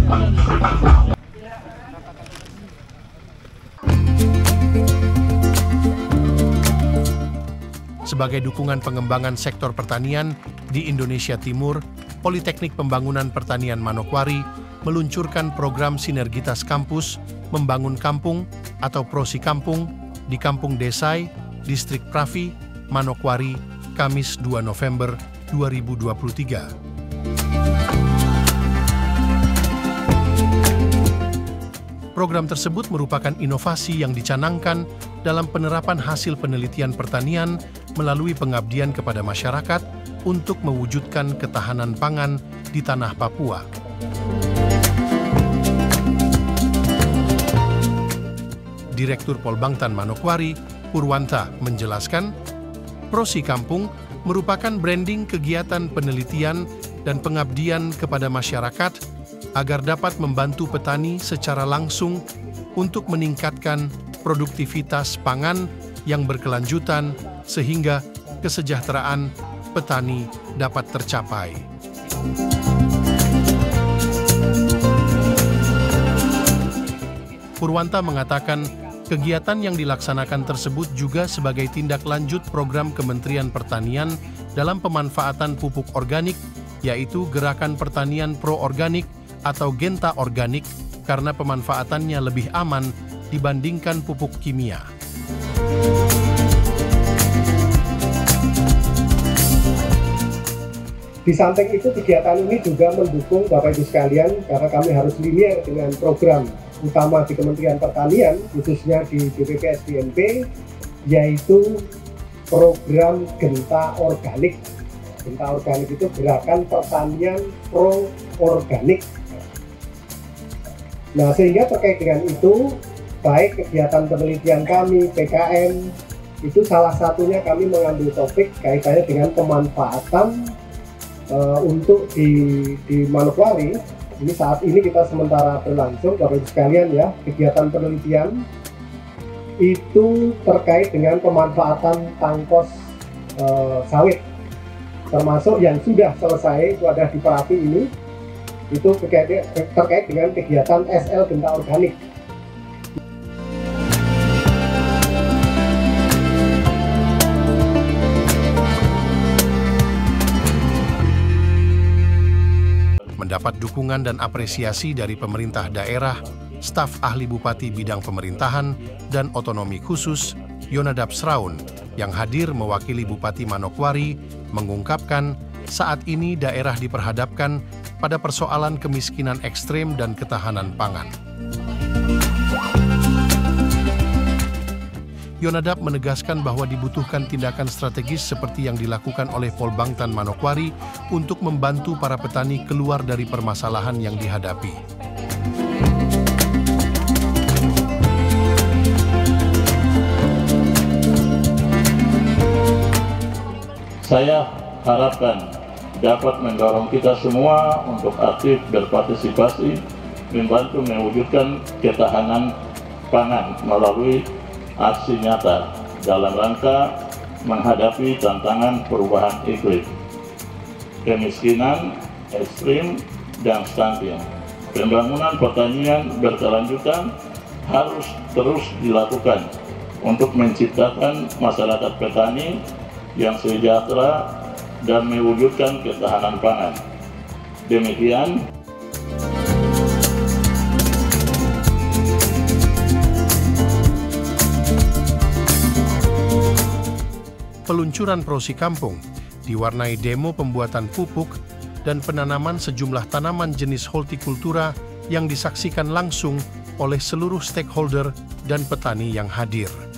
Sebagai dukungan pengembangan sektor pertanian di Indonesia Timur, Politeknik Pembangunan Pertanian Manokwari meluncurkan program Sinergitas Kampus Membangun Kampung atau Prosi Kampung di Kampung Desai, Distrik Pravi, Manokwari, Kamis 2 November 2023. Program tersebut merupakan inovasi yang dicanangkan dalam penerapan hasil penelitian pertanian melalui pengabdian kepada masyarakat untuk mewujudkan ketahanan pangan di tanah Papua. Direktur Polbangtan Manokwari, Purwanta, menjelaskan, Prosi Kampung merupakan branding kegiatan penelitian dan pengabdian kepada masyarakat agar dapat membantu petani secara langsung untuk meningkatkan produktivitas pangan yang berkelanjutan sehingga kesejahteraan petani dapat tercapai. Purwanta mengatakan kegiatan yang dilaksanakan tersebut juga sebagai tindak lanjut program Kementerian Pertanian dalam pemanfaatan pupuk organik, yaitu Gerakan Pertanian Pro-Organik atau Genta Organik, karena pemanfaatannya lebih aman dibandingkan pupuk kimia. Di samping itu, kegiatan ini juga mendukung Bapak Ibu sekalian karena kami harus linear dengan program utama di Kementerian Pertanian, khususnya di BPPS BNP, yaitu program Genta Organik. Genta Organik itu Gerakan Pertanian Pro-Organik. Nah, sehingga terkait dengan itu, baik kegiatan penelitian kami, PKM, itu salah satunya kami mengambil topik kaitannya dengan pemanfaatan untuk di Manokwari. Ini saat ini kita sementara berlangsung, Bapak Ibu sekalian ya, kegiatan penelitian itu terkait dengan pemanfaatan tangkos sawit, termasuk yang sudah selesai itu ada di Pravi ini. Itu terkait dengan kegiatan SL Genta Organik. Mendapat dukungan dan apresiasi dari pemerintah daerah, staf ahli Bupati Bidang Pemerintahan dan Otonomi Khusus, Yonadab Sraun, yang hadir mewakili Bupati Manokwari, mengungkapkan saat ini daerah diperhadapkan pada persoalan kemiskinan ekstrem dan ketahanan pangan. Yonadab menegaskan bahwa dibutuhkan tindakan strategis seperti yang dilakukan oleh Polbangtan Manokwari untuk membantu para petani keluar dari permasalahan yang dihadapi. Saya harapkan dapat mendorong kita semua untuk aktif berpartisipasi membantu mewujudkan ketahanan pangan melalui aksi nyata dalam rangka menghadapi tantangan perubahan iklim, kemiskinan ekstrim, dan stunting. Pembangunan pertanian berkelanjutan harus terus dilakukan untuk menciptakan masyarakat petani yang sejahtera dan mewujudkan ketahanan pangan. Demikian. Peluncuran Prosi Kampung diwarnai demo pembuatan pupuk dan penanaman sejumlah tanaman jenis hortikultura yang disaksikan langsung oleh seluruh stakeholder dan petani yang hadir.